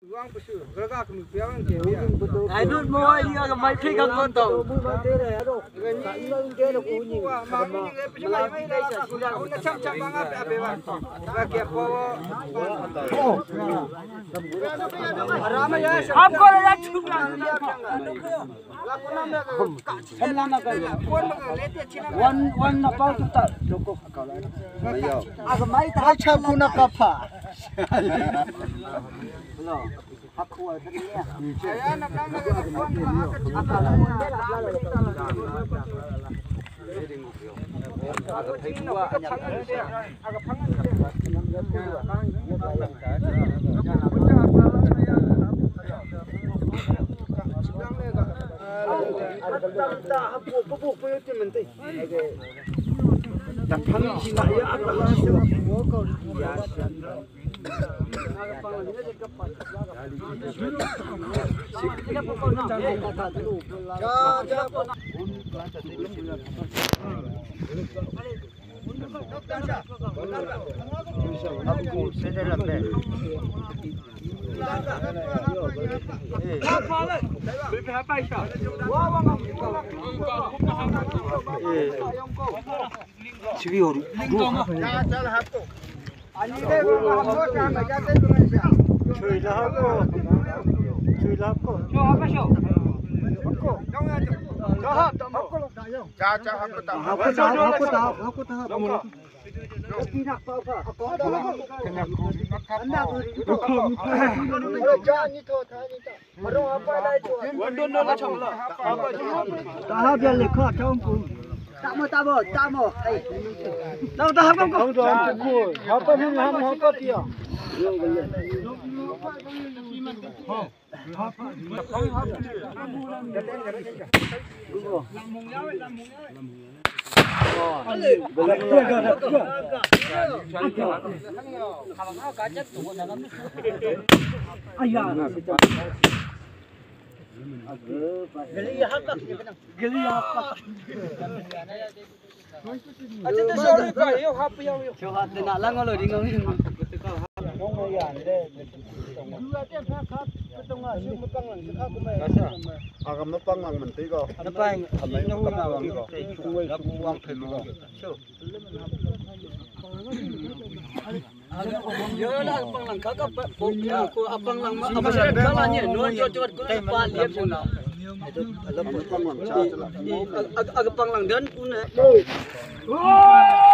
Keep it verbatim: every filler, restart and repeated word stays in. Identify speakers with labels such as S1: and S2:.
S1: ai nút môi đi cái máy phi cái con tàu आपको लगा छुपा वन वन apa kita cukup kalau agak mai tak acha guna kapa lo aku ada ni saya nak nak agak thấy dua agak tak panggil sih nak ya apa lah semua kau biasa. Aku sedang lambat. Cibi orang. Chui lah aku. Chui lah aku. Chui apa sih? Aku. Cahap tak aku. Cah cah aku tak. Aku tak. Aku tak. Aku tak. Tidak apa-apa. Aku ada. Anda beri. Jangan itu, tadi itu. Baru apa dah itu? Wandon dah macam lah. Apa itu? Tahap yang lekah campur. Tak mau, tak mau, tak mau. Hai. Tahu tahap kau? Tahu dah aku. Apa ni ham apa dia? Yo boleh. Ha. Apa? Ayah. Geli apa? Geli apa? Aja tu sorry kau, yo apa yo yo. Coba nak lang kalau di ngomong. Ngomong ya, deh. Dua tiap saat ketemu asyik mepang lang, sekarang kumai. Agam mepang lang menti kau. Mepang, ini aku nak bang. Kumai, kumai terlalu. Show. Yo lah abang lang kakak aku abang lang apa sih jalannya nuan cocok ku tempat lihat sana itu ada abang lang agak abang lang dan pun